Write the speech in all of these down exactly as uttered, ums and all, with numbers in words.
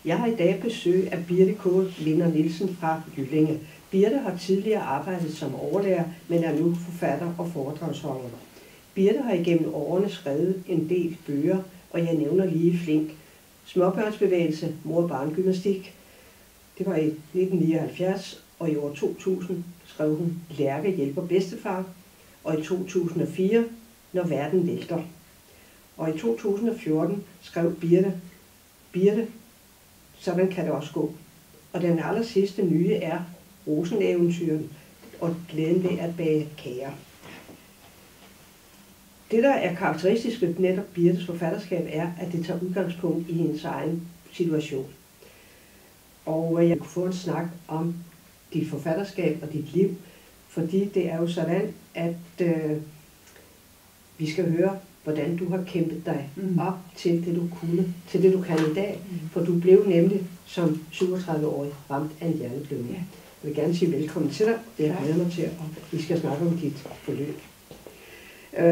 Jeg har i dag besøg af Birthe K. Linder Nielsen fra Jyllinge. Birthe har tidligere arbejdet som overlærer, men er nu forfatter og foredragsholder. Birthe har igennem årene skrevet en del bøger, og jeg nævner lige flink. Småbørnsbevægelse, mor- og barngymnastik. Det var i nitten nioghalvfjerds, og i år to tusind skrev hun Lærke hjælper bedstefar, og i to tusind og fire Når verden vælter. Og i to tusind og fjorten skrev Birthe, Birthe, sådan kan det også gå. Og den aller sidste nye er Roseneventyret og glæden ved at bage kager. Det, der er karakteristisk ved netop Birthes forfatterskab, er, at det tager udgangspunkt i hendes egen situation. Og jeg kunne få en snak om dit forfatterskab og dit liv, fordi det er jo sådan, at øh, vi skal høre, hvordan du har kæmpet dig mm. op til det, du kunne, til det, du kan i dag. Mm. For du blev nemlig som syvogtredive-årig ramt af en hjerneblødning. Ja. Jeg vil gerne sige velkommen til dig. Jeg glæder mig til, at vi skal snakke om dit forløb. Øh,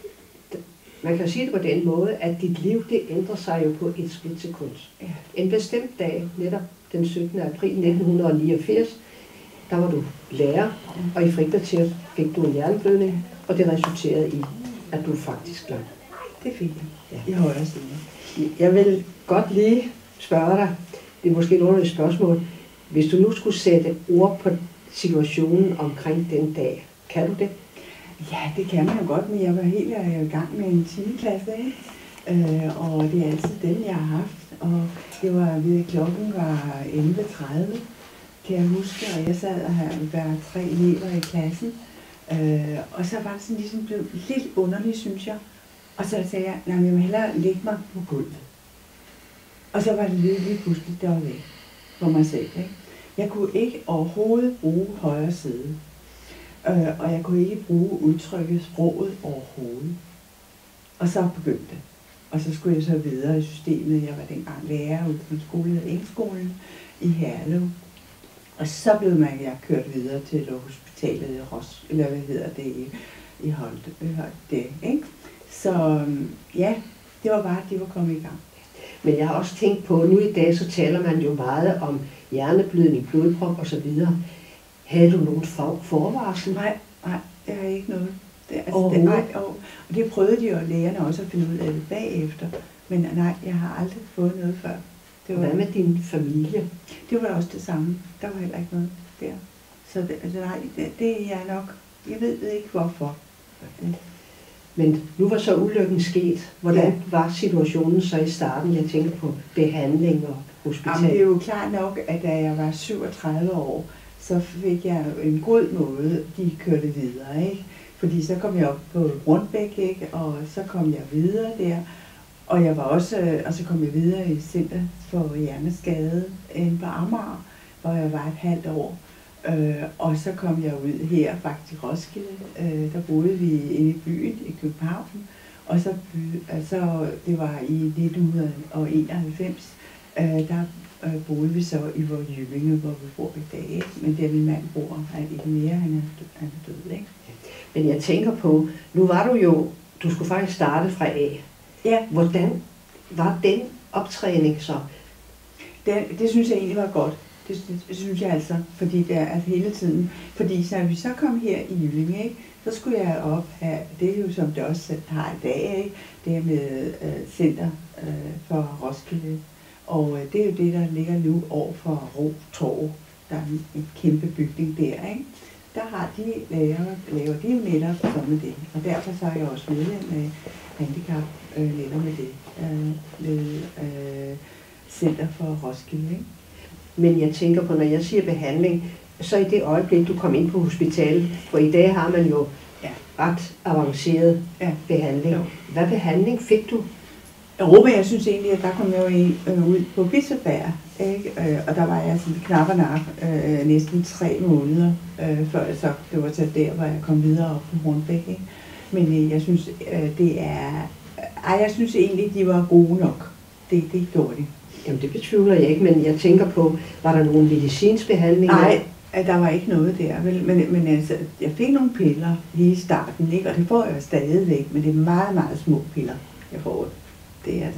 man kan sige det på den måde, at dit liv det ændrer sig jo på et splitsekund. Ja. En bestemt dag, netop den syttende april nitten niogfirs, der var du lærer, og i frikvarteret fik du en hjerneblødning, og det resulterede i, at du faktisk glad. Det fik jeg. Ja. I højre side. Jeg vil godt lige spørge dig, det er måske et underligt spørgsmål, hvis du nu skulle sætte ord på situationen omkring den dag, kan du det? Ja, det kan man jo godt, men jeg var helt i gang med en tiende klasse, ikke? Øh, og det er altid den, jeg har haft. Og det var ved klokken var elleve tredive, kan jeg huske, og jeg sad og havde været tre elever i klassen. Øh, og så var det sådan ligesom blevet lidt underligt, synes jeg. Og så sagde jeg, nej, jeg må hellere lægge mig på gulvet. Og så var det lige, lige pludselig, der var væk for mig selv, ikke? Jeg kunne ikke overhovedet bruge højre side. Øh, og jeg kunne ikke bruge udtrykket sproget overhovedet. Og så begyndte det. Og så skulle jeg så videre i systemet. Jeg var dengang lærer ude på en skole, Engskolen i Herlev. Og så blev man, jeg kørt videre til hospitalet i Ros, eller hvad hedder det, i, i Holte, det, ikke? Så ja, det var bare, at de var kommet i gang. Men jeg har også tænkt på, nu i dag, så taler man jo meget om hjerneblødning, blodprop og så videre. Havde du nogen for, forvarsel? Nej, nej, det har ikke noget. Det, altså, det, nej, og, og det prøvede de jo lægerne også at finde ud af det bagefter. Men nej, jeg har aldrig fået noget før. Det var, hvad med din familie? Det var også det samme. Der var heller ikke noget der. Så det, altså, nej, det, det er jeg nok. Jeg ved ikke hvorfor. Men nu var så ulykken sket. Hvordan ja. var situationen så i starten? Jeg tænker på behandling og hospital. Jamen, det er jo klart nok, at da jeg var syvogtredive år, så fik jeg en god måde, de kørte videre, ikke? Fordi så kom jeg op på Rundbæk, ikke? Og så kom jeg videre der. Og jeg var også, og så kom jeg videre i Center for Hjerneskade inde på Amager, hvor jeg var et halvt år. Øh, og så kom jeg ud her, faktisk Roskilde. Øh, der boede vi inde i byen i København. Og så, altså, det var i nitten enoghalvfems, øh, der øh, boede vi så i vores Jyllinge, hvor vi bor i dag. Ikke? Men der min mand bor, er ikke mere, han er, han er død, ikke? Men jeg tænker på, nu var du jo, du skulle faktisk starte fra A. Ja. Hvordan var den optræning så? Det, det synes jeg egentlig var godt. Det, det, det synes jeg altså, fordi det er at hele tiden. Fordi så vi så kom her i Jyllinge, ikke, så skulle jeg op have, det er jo som det også har i dag, ikke, det er med øh, Center øh, for Roskilde. Og øh, det er jo det, der ligger nu over for Ro Torv. Der er en, en kæmpe bygning der, ikke. Der har de laver, laver de netop sådan med det. Og derfor så er jeg også medlem med handicap, øh, netop med det, øh, med øh, Center for Roskilde, ikke? Men jeg tænker på, når jeg siger behandling, så i det øjeblik, du kom ind på hospitalet, for i dag har man jo ja. ret avanceret ja. behandling. Jo. Hvad behandling fik du? Jo, men jeg synes egentlig, at der kom jeg jo ind, øh, ud på Bispebjerg, ikke? Øh, og der var jeg sådan knap og nak øh, næsten tre måneder, øh, før jeg så, det var så der, hvor jeg kom videre op på Hornbæk, ikke? Men øh, jeg synes, øh, det er, ej, jeg synes egentlig, de var gode nok. Det, det gjorde de. Jamen det betvivler jeg ikke, men jeg tænker på, var der nogen medicinsk behandling? Nej, der var ikke noget der, vel? Men, men altså, jeg fik nogle piller lige i starten, ikke? Og det får jeg stadigvæk, men det er meget, meget små piller, jeg får. Det er altså...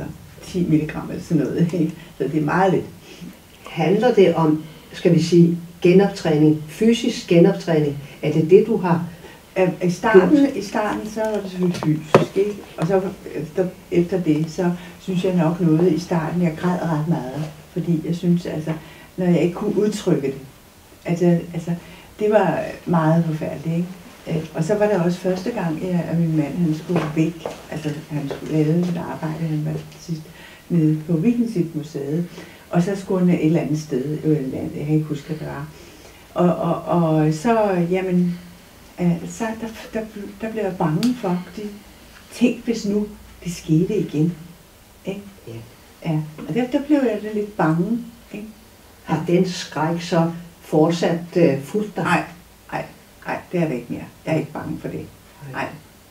ti milligram eller sådan noget, ikke? Så det er meget lidt. Handler det om, skal vi sige, genoptræning, fysisk genoptræning? Er det det, du har? I starten, i starten så var det selvfølgelig fysisk, ikke? Og så efter, efter det, så synes jeg nok noget i starten, jeg græd ret meget, fordi jeg synes, altså, når jeg ikke kunne udtrykke det, altså, altså det var meget forfærdeligt, ikke? Og så var det også første gang, at min mand han skulle væk, altså han skulle lave et arbejde, han var sidst nede på Vikinship-museet, og så skulle han et eller andet sted, jo et eller andet, jeg kan ikke huske, hvad det var. Og, og, og så, jamen, så der, der, der blev jeg bange for, fordi tænk hvis nu det skete igen, ikke? Ja. Ja, og der, der blev jeg lidt bange, ikke? Har den skræk så fortsat uh, fulgt dig? Nej, nej, nej, det er det ikke mere. Jeg er ikke bange for det. Nej.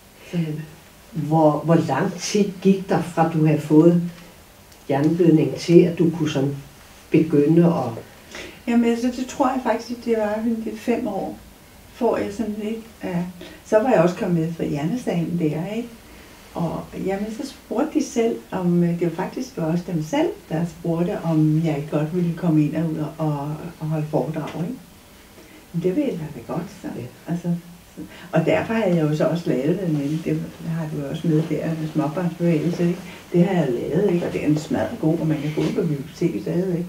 Hvor, hvor lang tid gik der fra du havde fået hjerneblødning til, at du kunne sådan begynde at... Jamen, altså, det tror jeg faktisk, det var det fem år, får jeg sådan lidt. Ja. Så var jeg også kommet med fra hjernesagen der, ikke? Og jamen, så spurgte de selv, om det var faktisk var også dem selv, der spurgte, om jeg ikke godt ville komme ind og ud og, og holde foredrag, ikke? Men det ville jeg da godt, så. Ja. Altså, så. Og derfor har jeg jo så også lavet det, men det har du også med der, med småbarnsbevægelse, ikke? Det har jeg lavet, ikke? Og det er en smadret god, og man kan gå på biblioteket stadigvæk.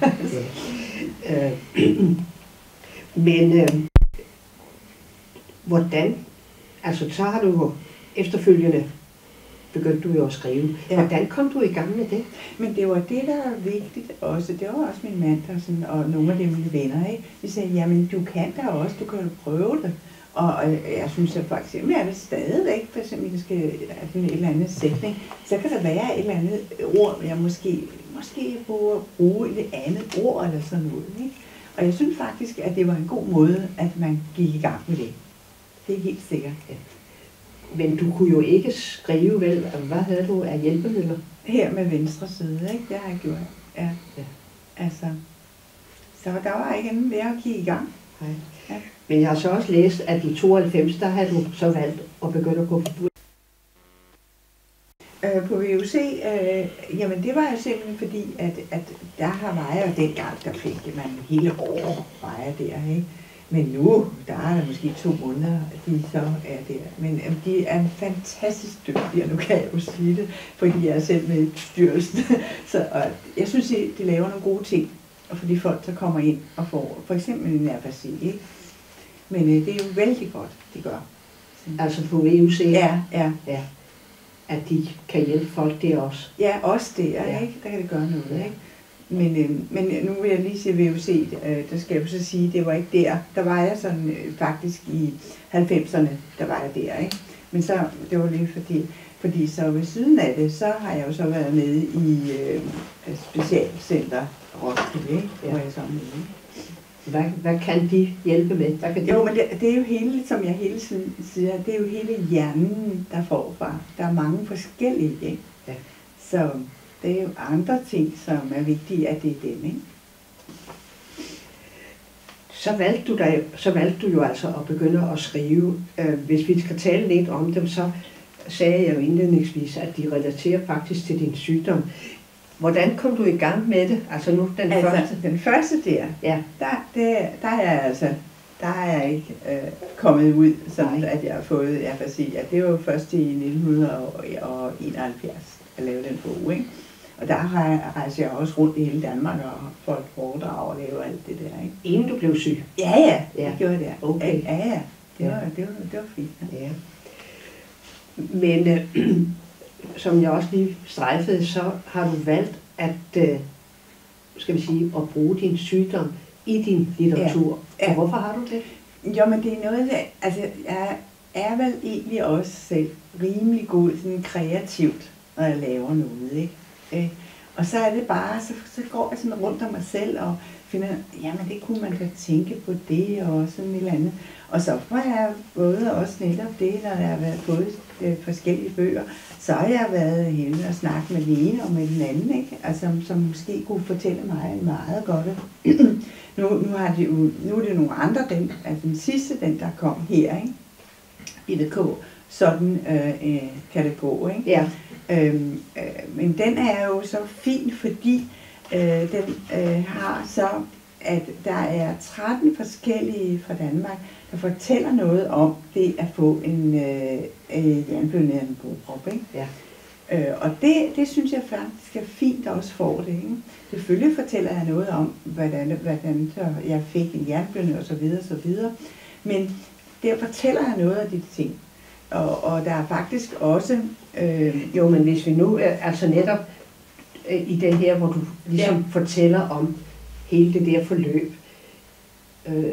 Ja. øh, men øh, hvordan, altså så har du efterfølgende begyndte du jo at skrive. Ja. Hvordan kom du i gang med det? Men det var det, der var vigtigt også. Det var også min mand der sådan, og nogle af de mine venner, ikke? De sagde, jamen du kan da også, du kan jo prøve det. Og, og jeg synes at faktisk, jamen er det stadigvæk, for eksempel, jeg skal have en eller anden sætning, så kan der være et eller andet ord, jeg måske, måske bruger bruge et andet ord eller sådan noget, ikke? Og jeg synes faktisk, at det var en god måde, at man gik i gang med det. Det er helt sikkert. Ja. Men du kunne jo ikke skrive vel, hvad havde du af hjælpemidler? Her med venstre side, ikke? Det har jeg gjort. Ja. Ja. Altså, så der var ikke andet ved at kigge i gang. Nej. Ja. Men jeg har så også læst, at i tooghalvfems, der havde du så valgt at begynde at gå på øh, På V U C, øh, jamen det var jo simpelthen fordi, at, at der har vejer, og dengang der fik man hele år vejer der, ikke? Men nu, der er der måske to måneder, de så er der. Men øh, de er fantastisk dygtige, og nu kan jeg jo sige det, fordi jeg er selv med i bestyrelsen. Så og jeg synes, de, de laver nogle gode ting, og for de folk, der kommer ind og får for eksempel en afasi, ikke? Men øh, det er jo vældig godt, de gør. Altså på V U C? Ja, ja. Ja. At de kan hjælpe folk der også? Ja, også der, ja. Ikke? Der kan det gøre noget, ikke? Men, øh, men nu vil jeg lige sige V U C, øh, der skal jeg jo så sige, det var ikke der. Der var jeg sådan øh, faktisk i halvfemserne, der var jeg der, ikke? Men så, det var lige fordi, fordi så ved siden af det, så har jeg jo så været med i øh, specialcenter Roskilde, ikke? Hvor jeg så med, ikke? Hvad, hvad kan de hjælpe med? Hvad kan de? Jo, men det, det er jo hele, som jeg hele tiden siger, det er jo hele hjernen, der får fra. Der er mange forskellige, ikke? Ja. Så det er jo andre ting, som er vigtige, at det er dem, ikke? Så valgte du, dig, så valgte du jo altså at begynde at skrive. Hvis vi skal tale lidt om dem, så sagde jeg jo indledningsvis, at de relaterer faktisk til din sygdom. Hvordan kom du i gang med det? Altså nu den altså, første? Den første der, ja. der, det, der er jeg altså, der er jeg ikke øh, kommet ud, sådan Nej. At jeg har fået, jeg kan sige, at det var først i nitten enoghalvfjerds, at lave den bog, ikke? Og der rejser jeg også rundt i hele Danmark og får et foredrag og laver alt det der, ikke? Inden du blev syg? Ja, ja, ja. Det gjorde jeg. Okay. Ja, ja, det var, det var, det var fint. Ja. Men øh, som jeg også lige strejfede, så har du valgt at, øh, skal vi sige, at bruge din sygdom i din litteratur. Ja. Ja. Og hvorfor har du det? Jo, men det er noget, altså jeg er vel egentlig også selv rimelig god, sådan kreativt, når jeg laver noget, ikke? Øh, og så er det bare, så, så går jeg sådan rundt om mig selv og finder, jamen det kunne man da tænke på det og sådan et eller andet. Og så får jeg både også netop det, når jeg har været fået øh, forskellige bøger, så har jeg været heldig at snakke med den ene og med den anden, ikke? Altså, som måske kunne fortælle mig meget godt. nu, nu, har de jo, nu er det nogle andre, den, altså den sidste, den der kom her, ikke? I det K, sådan øh, øh, kan det gå, ikke? Ja. Øhm, øh, men den er jo så fin, fordi øh, den øh, har så, at der er tretten forskellige fra Danmark, der fortæller noget om det at få en øh, øh, jernblødning af en blodprop, ikke? Ja. Øh, og det, det synes jeg faktisk er fint at også får det, ikke? Selvfølgelig fortæller jeg noget om, hvordan, hvordan jeg fik en jernblødning og så videre, så videre. Men der fortæller jeg noget af de ting. Og, og der er faktisk også... Øh, jo, men hvis vi nu, altså netop øh, i det her, hvor du ligesom ja. fortæller om hele det der forløb, øh,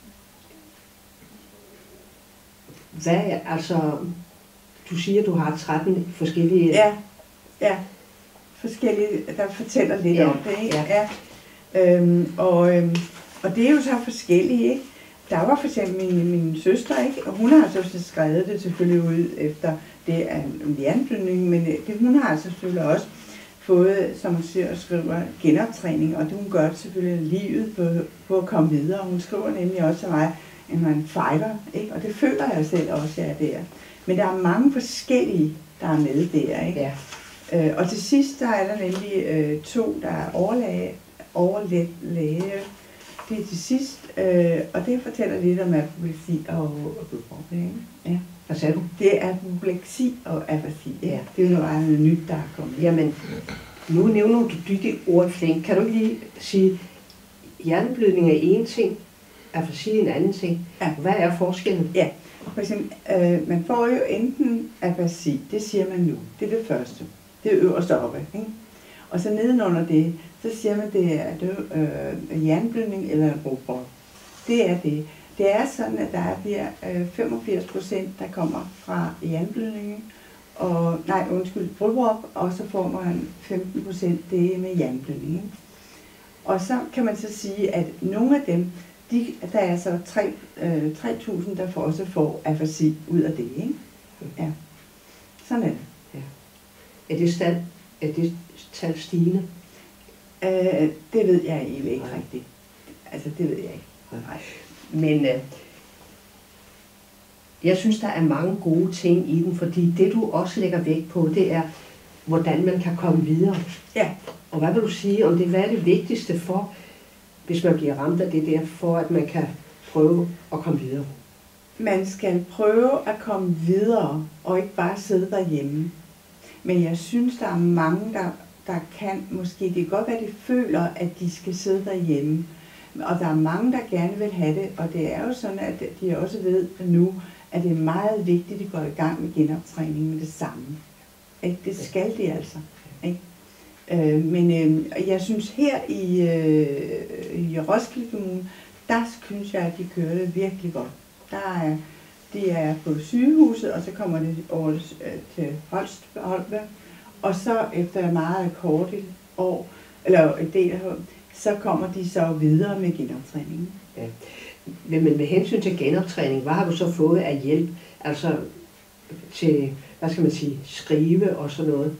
hvad er, altså, du siger, du har tretten forskellige... Ja, ja, forskellige, der fortæller lidt ja. om det, ikke? Ja. Ja. Øhm, og, øhm, og det er jo så forskellige, ikke? Der var for eksempel min, min søster, ikke? Og hun har altså skrevet det selvfølgelig ud efter det er en jernblødning, men det, hun har altså selvfølgelig også fået, som hun siger, skriver genoptræning, og det hun gør det selvfølgelig livet på, på at komme videre. Hun skriver nemlig også til mig, at man fighter, ikke? Og det føler jeg selv også, jeg er der. Men der er mange forskellige, der er med der, ikke? Ja. Øh, og til sidst, der er der nemlig øh, to, der er overlæge, overlæge, det er til sidst, øh, og det fortæller lidt om apopleksi og, og blodprop, ikke? Ja. Hvad sagde du? Det er apopleksi og afasi, ja. Det er jo noget nyt, der er kommet. Jamen, nu nævner du dit ord flink. Kan du ikke lige sige, hjerneblødning er en ting, afasi en anden ting. Ja. Hvad er forskellen? Ja, for eksempel, øh, man får jo enten afasi, det siger man nu, det er det første. Det er øverst oppe, ikke? Og så nedenunder det, så siger man, det er det, øh, hjerneblødning eller blodprop. Det er det. Det er sådan, at der bliver øh, femogfirs procent, der kommer fra hjerneblødningen, og, nej, undskyld, blodprop, og så får man femten procent det med hjerneblødning. Og så kan man så sige, at nogle af dem, de, der er så tre tusind, der får også får afasi ud af det, ikke? Ja. Sådan er det. Ja. Er det stand, er det tal stigende? Øh, det ved jeg egentlig ikke rigtigt. Altså, det ved jeg ikke. Nej. Men øh, jeg synes, der er mange gode ting i den, fordi det, du også lægger vægt på, det er, hvordan man kan komme videre. Ja. Og hvad vil du sige om det? Hvad er det vigtigste for, hvis man bliver ramt af det der, for at man kan prøve at komme videre? Man skal prøve at komme videre, og ikke bare sidde derhjemme. Men jeg synes, der er mange, der, der kan, måske det kan godt være, de føler, at de skal sidde derhjemme. Og der er mange, der gerne vil have det, og det er jo sådan, at de også ved nu, at det er meget vigtigt, at de går i gang med genoptræning med det samme. Ikke? Det skal de altså. Ikke? Øh, men øh, jeg synes her i, øh, i Roskilde Kommune, der synes jeg, at de kører det virkelig godt. Der er, de er på sygehuset, og så kommer det over til Holst, Holberg, og så efter meget kort et år, eller et del af så kommer de så videre med genoptræningen. Ja. Men med hensyn til genoptræning, hvad har du så fået af hjælp? Altså til, hvad skal man sige, skrive og sådan noget?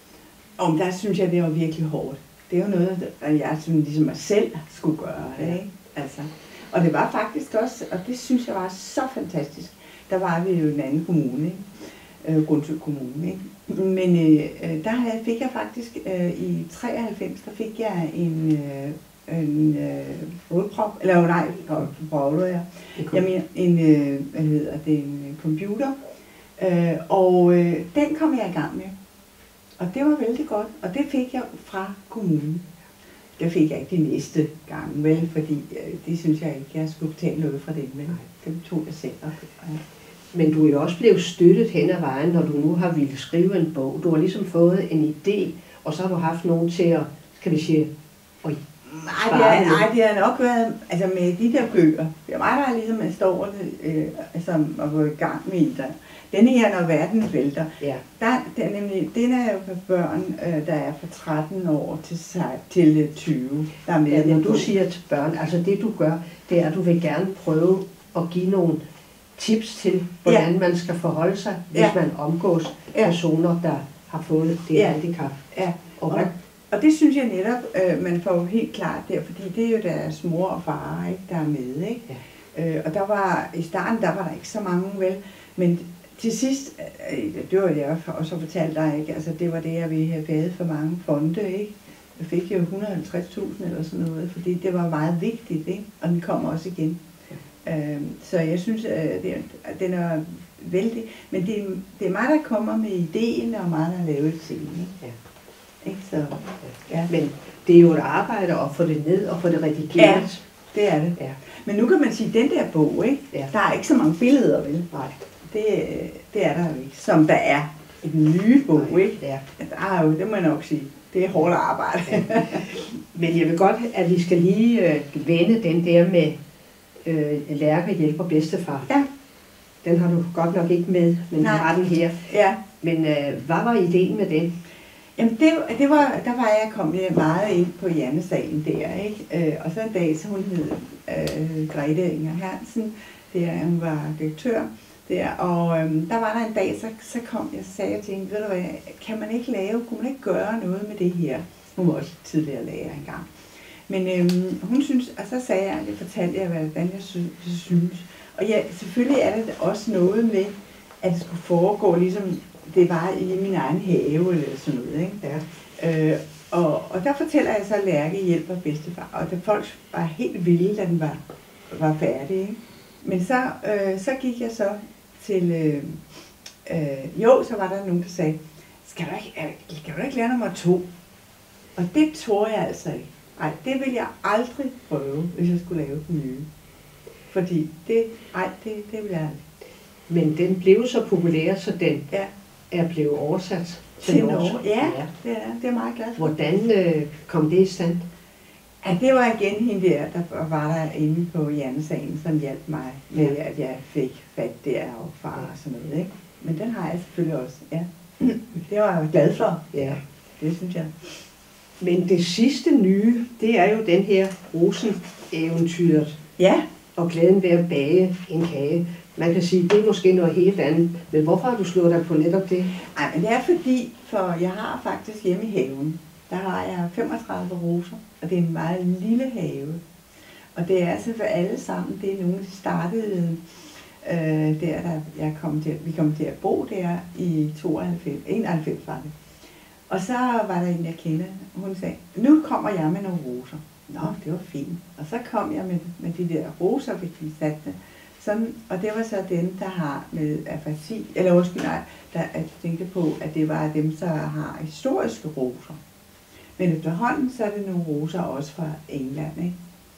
Om der synes jeg, det var virkelig hårdt. Det er jo noget, at jeg ligesom mig selv skulle gøre det, ikke? Altså. Og det var faktisk også, og det synes jeg var så fantastisk. Der var vi jo i en anden kommune, ikke? Øh, Grundsø Kommune, ikke? Men øh, der fik jeg faktisk, øh, i treoghalvfems, der fik jeg en, øh, en øh, blodprop, eller nej, prøvede jeg. Jeg mener, en, øh, hvad hedder det, en computer, øh, og øh, den kom jeg i gang med. Og det var vældig godt, og det fik jeg fra kommunen. Det fik jeg ikke de næste gange, vel, fordi øh, det synes jeg ikke, jeg skulle betale noget fra dem, men det tog jeg selv. Ja. Men du er jo også blevet støttet hen ad vejen, når du nu har ville skrive en bog. Du har ligesom fået en idé, og så har du haft nogen til at, skal vi sige, at nej, det er, nej, det har nok været, altså med de der bøger. Det er mig, der er ligesom at stå øh, som at gå i gang med i der. Denne her, når verden vælter, ja. der, der, nemlig, den er jo for børn, øh, der er fra tretten år til, til tyve. Der er med ja, når du siger til børn, altså det du gør, det er, at du vil gerne prøve at give nogle tips til, hvordan ja. man skal forholde sig, hvis ja. man omgås ja. personer, der har fået det ja. handicap. Ja. Og, og, og det synes jeg netop, øh, man får helt klart der, fordi det er jo deres mor og far, ikke, der er med. Ikke? Ja. Øh, og der var, i starten der var der ikke så mange vel, men til sidst, øh, det var jeg også fortalt dig, ikke? Altså det var det, at vi havde været for mange fonde, ikke? Jeg fik jo et hundrede og halvtreds tusind eller sådan noget, fordi det var meget vigtigt, ikke? Og den kommer også igen. Ja. Øhm, så jeg synes, at det, at den er vældig, men det, det er mig, der kommer med ideen, og mig, der laver scenen, ikke? Ja. Ikke? Så, ja. Men det er jo et arbejde at få det ned og få det redigeret. Ja, det er det. Ja. Men nu kan man sige, at den der bog, ikke? Ja. Der er ikke så mange billeder, vel? Nej. Det, det er der jo ikke, som der er i den nye bog, nej, ikke? Ja. Der er jo, det må jeg nok sige, det er hårdt arbejde. Ja. Men jeg vil godt, at vi skal lige øh, vende den der med øh, Lærke hjælper bedstefar. Ja. Den har du godt nok ikke med, men du har den her. Ja. Men øh, hvad var ideen med den? Jamen, det, det var, der var jeg kommet meget ind på Jannesalen der, ikke? Øh, og så en dag, så hun hed øh, Grete Inger Hansen, der, hun var direktør der, og øh, der var der en dag, så, så kom jeg og sagde til hende, ved du hvad, kan man ikke lave, kunne man ikke gøre noget med det her? Hun var også tidligere lærer engang. Men øh, hun synes, og så sagde jeg, det fortalte jeg, hvordan jeg synes. Og ja, selvfølgelig er det også noget med, at det skulle foregå ligesom, det var i min egen have eller sådan noget, ikke? Ja. Øh, og, og der fortæller jeg så, at Lærke hjælper bedstefar, og da folk var helt vilde, da den var, var færdig, ikke? Men så, øh, så gik jeg så til, øh, øh, jo, så var der nogen, der sagde, skal du ikke, skal du ikke lære nummer to? Og det tror jeg altså ikke. Nej, det vil jeg aldrig prøve, hvis jeg skulle lave den nye. Fordi det, nej, det, det vil jeg aldrig. Men den blev så populær, så den ja. er blevet oversat til Norge. Ja, ja, det er det er meget glad for. Hvordan øh, kom det i stand? Ja, det var igen hende der, der var der inde på Jannesagen, som hjalp mig med, ja. at jeg fik fat der og far og sådan noget, ikke? Men den har jeg selvfølgelig også, ja. Det var jeg glad for. Ja, det synes jeg. Men det sidste nye, det er jo den her Rosen-eventyret. Ja. Og glæden ved at bage en kage. Man kan sige, det er måske noget helt andet. Men hvorfor har du slået dig på netop det? Ej, men det er fordi, for jeg har faktisk hjemme i haven, der har jeg femogtredive roser, og det er en meget lille have. Og det er altså for alle sammen, det er nogen, der startede øh, der, der jeg kom til, vi kom til at bo der i tooghalvfems, enoghalvfems var det. Og så var der en, jeg kender, hun sagde, nu kommer jeg med nogle roser. Nå, det var fint. Og så kom jeg med, med de der roser, vi fik sat det. Sådan, og det var så dem, der har med afasi, eller undskyld, nej, der jeg tænkte på, at det var dem, der har historiske roser. Men efterhånden, så er det nogle roser også fra England, ikke?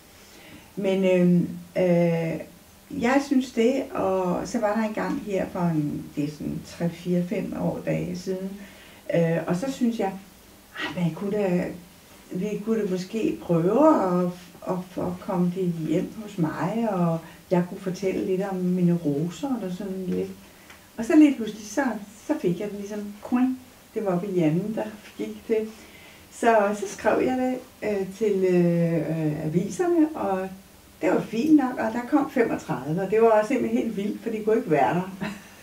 Men øh, øh, jeg synes det, og så var der en gang her for en, det er sådan tre, fire, fem år dage siden, øh, og så synes jeg, at man kunne da, vi kunne da måske prøve at, at, at komme det hjem hos mig, og jeg kunne fortælle lidt om mine roser og sådan lidt. Og så lidt pludselig, så, så fik jeg det ligesom, coin. Det var ved Janne, der gik det. Så, så skrev jeg det øh, til øh, aviserne, og det var fint nok, og der kom femogtredive, og det var også simpelthen helt vildt, for de kunne ikke være der.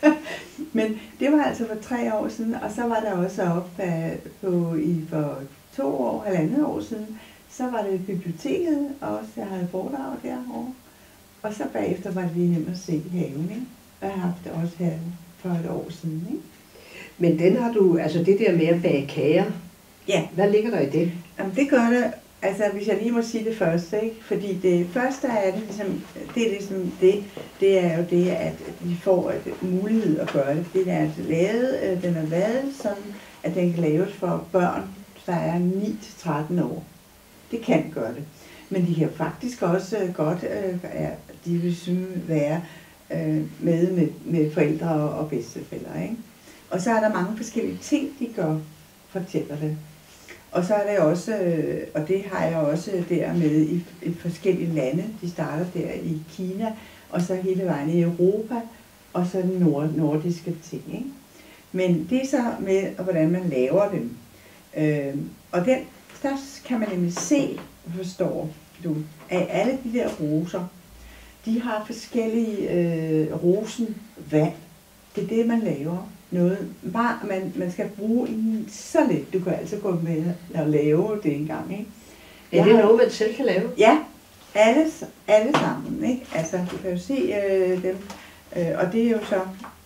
Men det var altså for tre år siden, og så var der også op på, i for to år, halvandet år siden, så var det biblioteket, og også jeg havde foredrag derovre. Og så bagefter var det lige nemt at se i haven, ikke? Og jeg har haft det også her for et år siden, ikke? Men den har du, altså det der med at bage kager, ja. Hvad ligger der i det? Jamen det gør det, altså hvis jeg lige må sige det første, ikke? Fordi det første er det ligesom, det er ligesom det, det er jo det, at vi får et mulighed at gøre det. Det er altså lavet, den er lavet sådan, at den kan laves for børn, der er ni til tretten år. Det kan gøre det. Men de kan faktisk også godt, øh, de vil synes, være øh, med, med med forældre og bedsteforældre, ikke? Og så er der mange forskellige ting, de gør, fortæller det. Og så er det også, øh, og det har jeg også der med i, i forskellige lande. De starter der i Kina, og så hele vejen i Europa, og så den nord, nordiske ting, ikke? Men det er så med, hvordan man laver dem. Øh, og den, der kan man nemlig se, forstår du, at alle de der roser, de har forskellige øh, rosenvand. Det er det, man laver. Noget, bare man, man skal bruge en så lidt. Du kan altså gå med og lave det en gang, ikke? Er det noget, man selv kan lave? Ja, alle, alle sammen, ikke? Altså, du kan jo se øh, dem, øh, og det er jo så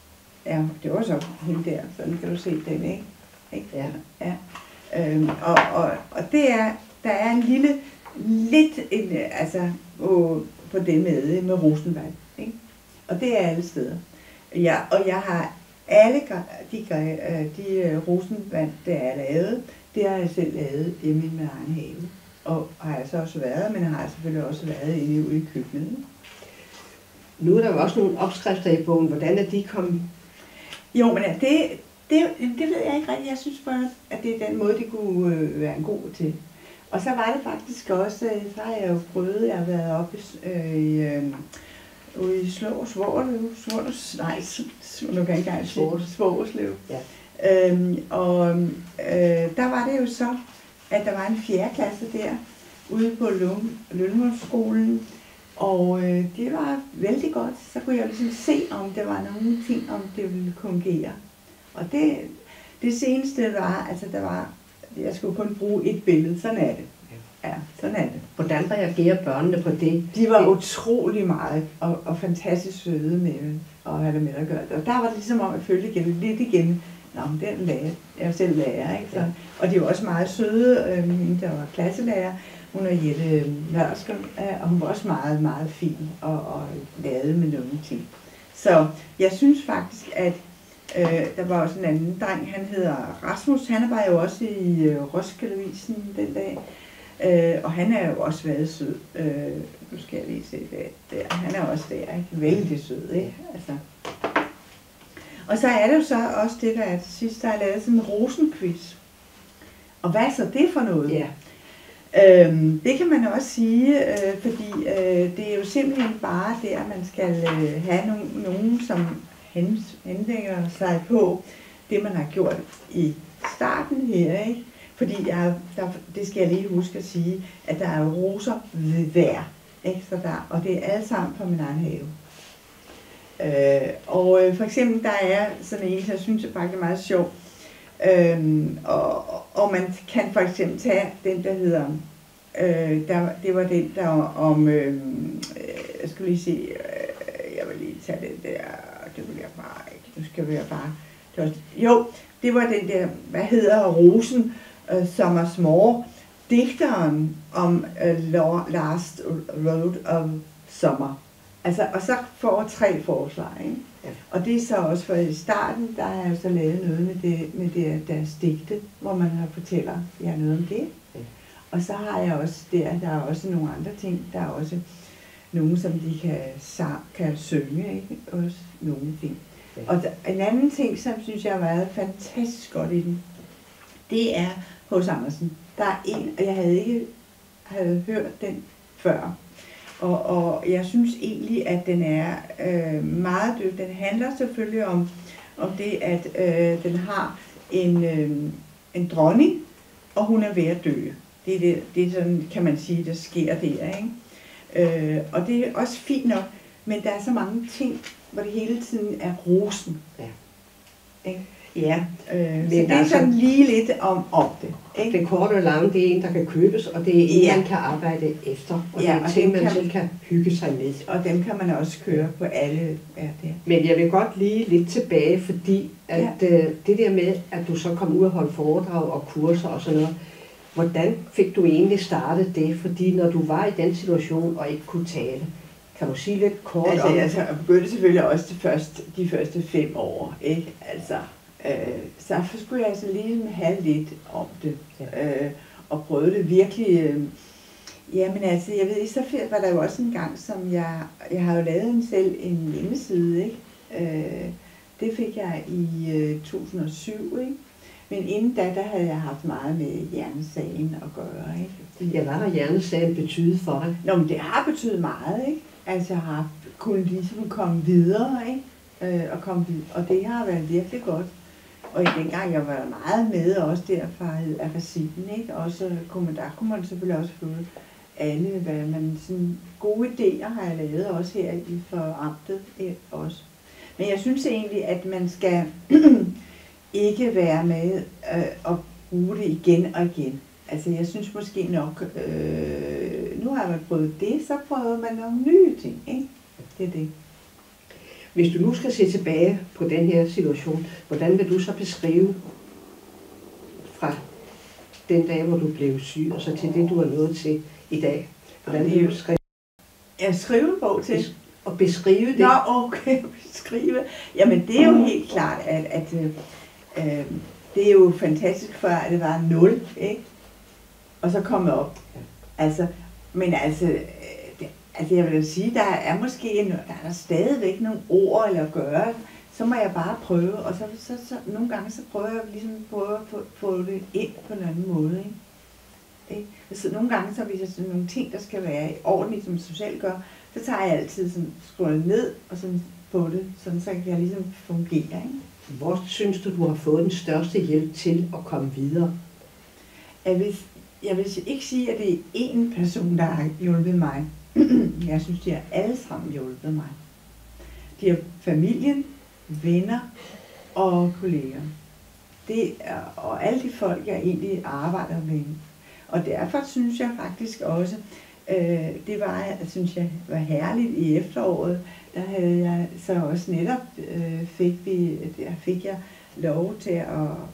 Ja, det var så hende der, sådan kan du se den, ikke? ikke? Ja. Ja. Øhm, og, og, og det er, der er en lille, lidt, en, altså, på, på det med, med rosenvand, ikke? Og det er alle steder. Ja, og jeg har alle de, de rosenvand, der er lavet, det har jeg selv lavet hjemme i min egen have. Og har jeg så også været, men jeg har selvfølgelig også været inde ude i køkkenet. Nu er der jo også nogle opskrifter i bogen. Hvordan er de kommet? Jo, men det, det, det ved jeg ikke rigtigt. Jeg synes bare, at det er den måde, det kunne øh, være en god til. Og så var det faktisk også, så har jeg jo prøvet, jeg har været oppe øh, i, øh, ude i Slå Svorslev, Svorslev, nej, nu kan jeg ikke engang sige Svorslev. Ja. Øhm, og øh, der var det jo så, at der var en fjerde klasse der, ude på Lønholmskolen, og øh, det var vældig godt. Så kunne jeg ligesom se, om der var nogle ting, om det ville fungere. Og det, det seneste var, altså der var, jeg skulle kun bruge et billede, sådan er det. Ja, sådan er det. Hvordan reagerer børnene på det? De var utrolig meget og, og fantastisk søde med at have det med at gøre det. Og der var det ligesom om at følge igen, lidt igen. Nå, men den lærer, jeg er selv lærer, ikke? Så, og de var også meget søde, øh, hende der var klasselærer. Hun er Jette Nørskov, og hun var også meget, meget fin og, og lavede med nogle ting. Så jeg synes faktisk, at øh, der var også en anden dreng, han hedder Rasmus, han var jo også i øh, Roskilde-avisen den dag. Øh, og han er jo også været sød. Øh, nu skal jeg lige se det der. Han er også der, ikke? Vældig sød, ikke? Altså. Og så er det jo så også det, der er til sidst, der er lavet sådan en rosenquiz. Og hvad er så det for noget? Ja. Øhm, det kan man også sige, øh, fordi øh, det er jo simpelthen bare der, man skal øh, have nogen, nogen som henvender sig på det, man har gjort i starten her, ikke? Fordi jeg, der, det skal jeg lige huske at sige, at der er roser ved hver, ikke? Så der, og det er alle sammen på min egen have. Øh, og øh, for eksempel, der er sådan en, jeg synes jeg faktisk er meget sjov, øhm, og, og man kan for eksempel tage den, der hedder, øh, der, det var den, der var om, øh, jeg skulle lige se, øh, jeg vil lige tage den der, det vil jeg bare ikke, nu skal vi bare, det var, jo, det var den der, hvad hedder rosen, Uh, Sommers More, digteren om uh, Last Road of Summer. Altså, og så får tre forslag, ikke? Ja. Og det er så også for i starten, der har jeg så lavet noget med, det, med det, deres digte, hvor man har fortæller ja, noget om det. Ja. Og så har jeg også der, der er også nogle andre ting, der er også nogle, som de kan, kan synge, ikke? Også nogle ting. Ja. Og der, en anden ting, som synes jeg har været fantastisk godt i den, det er H C Andersen. Der er en, og jeg havde ikke havde hørt den før. Og, og jeg synes egentlig, at den er øh, meget død. Den handler selvfølgelig om, om det, at øh, den har en, øh, en dronning, og hun er ved at dø. Det er, det, det er sådan, kan man sige, der sker der, ikke? Øh, og det er også fint nok, men der er så mange ting, hvor det hele tiden er rosen. Ja. Ikke? Ja, øh, så det er altså, sådan lige lidt om, om det. Ikke? Det korte og lange, det er en, der kan købes, og det er en, ja. man kan arbejde efter, og ja, det er ting, man selv kan hygge sig med. Og dem kan man også køre på alle. Ja, det. Men jeg vil godt lige lidt tilbage, fordi at ja. øh, det der med, at du så kom ud og holdt foredrag og kurser og sådan noget, hvordan fik du egentlig startet det? Fordi når du var i den situation og ikke kunne tale, kan du sige lidt kort altså, om det? Altså, jeg begyndte selvfølgelig også de første, de første fem år, ikke? Altså, øh, så skulle jeg altså lige have lidt om det, ja. øh, og prøve det virkelig. Øh, jamen altså, jeg ved ikke, så var der jo også en gang, som jeg, jeg har jo lavet en selv en hjemmeside, ikke? Øh, det fik jeg i øh, to tusind og syv, ikke? Men inden da, der havde jeg haft meget med hjernesagen at gøre, ikke? Ja, hvad har hjernesagen betydet for dig? Nå, men det har betydet meget, ikke? Altså, jeg har kunnet ligesom komme videre, ikke? Øh, og, komme videre. Og det har været virkelig godt. Og i dengang, jeg var meget med, også derfra af recitten, ikke? Også, kunne man, der kunne man selvfølgelig også føle alle, hvad man sådan, gode idéer har jeg lavet, også her i for amtet også. Men jeg synes egentlig, at man skal ikke være med øh, og bruge det igen og igen. Altså, jeg synes måske nok, øh, nu har man prøvet det, så prøver man nogle nye ting, ikke? Det er det. Hvis du nu skal se tilbage på den her situation, hvordan vil du så beskrive fra den dag, hvor du blev syg, og så til det, du er nået til i dag? Hvordan vil du beskrive? Jeg skriver en bog til. Og beskrive det? Nå, okay, beskrive. Jamen, det er jo helt klart, at, at øh, det er jo fantastisk før, at det var nul, ikke? Og så komme op. Altså, men altså, øh, det, altså, jeg vil sige, der er måske en, der er stadigvæk nogle ord eller gøre, så må jeg bare prøve, og så, så, så nogle gange så prøver jeg ligesom prøve at få, få det ind på en anden måde, ikke? Ikke? Så nogle gange så hvis jeg sådan nogle ting, der skal være ordentligt, som socialt gør, så tager jeg altid sådan scrollet ned og sådan på det, sådan så kan jeg ligesom fungere, ikke? Hvor synes du, du har fået den største hjælp til at komme videre? Jeg vil, jeg vil ikke sige, at det er én person, der har hjulpet mig. Jeg synes, de har alle sammen hjulpet mig. De har familien, venner og kolleger. Det er, og alle de folk, jeg egentlig arbejder med. Og derfor synes jeg faktisk også, øh, det var, synes jeg, var herligt i efteråret. Der havde jeg så også netop, øh, fik, vi, der fik jeg lov til at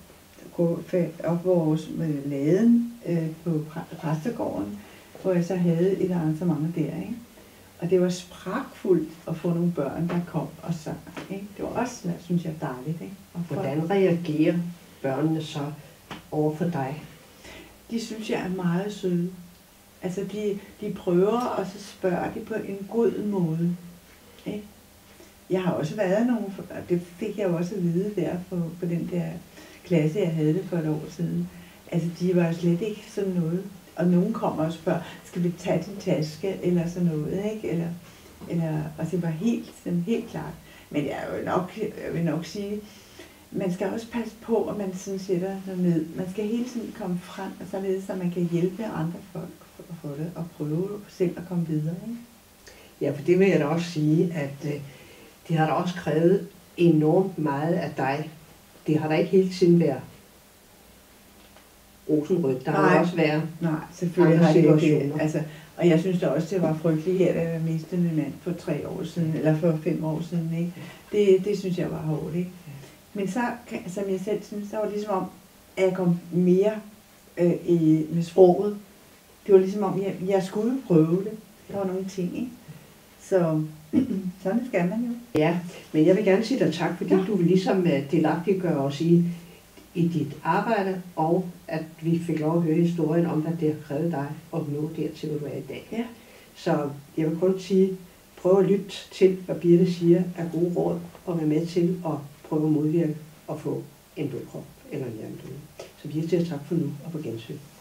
gå op vores med laden øh, på præstegården, hvor jeg så havde et arrangement der, ikke? Og det var spragfuldt at få nogle børn, der kom og sang, ikke? Det var også, synes jeg, dejligt, ikke? Og hvordan reagerer børnene så over for dig? De synes, jeg er meget søde. Altså, de, de prøver, og så spørger de på en god måde. Ikke? Jeg har også været nogle, det fik jeg jo også at vide der på, på den der klasse, jeg havde det for et år siden. Altså, de var slet ikke sådan noget. Og nogen kommer og spørger, skal vi tage din taske, eller sådan noget, ikke? Eller, eller, og det var helt, sådan, helt klart. Men jeg vil nok, jeg vil nok sige, man skal også passe på, at man sådan sætter sig ned. Man skal hele tiden komme frem, og således, så man kan hjælpe andre folk at få det, og prøve selv at komme videre, ikke? Ja, for det vil jeg da også sige, at øh, det har da også krævet enormt meget af dig. Det har da ikke hele tiden været rosenrødt. Der har også været nej, selvfølgelig har det ikke. Altså, og jeg synes da også, det var frygteligt her, da jeg mistede min mand for tre år siden, eller for fem år siden, ikke? Det, det synes jeg var hårdt, ikke? Men så, som jeg selv synes, så var det ligesom om, at jeg kom mere øh, i, med sproget. Det var ligesom om, jeg, jeg skulle prøve det. Der var nogle ting, ikke? Så sådan skal man jo. Ja, men jeg vil gerne sige dig tak, fordi ja. du vil ligesom delagtiggøre os i, i dit arbejde, og at vi fik lov at høre historien om, hvad det har krævet dig at nå dertil, hvor du er i dag. Ja. Så jeg vil kun sige, prøv at lytte til, hvad Birthe siger af gode råd, og være med til at prøve at modvirke at få en blodprop eller en hjernedød. Så vi siger tak for nu, og på gensyn.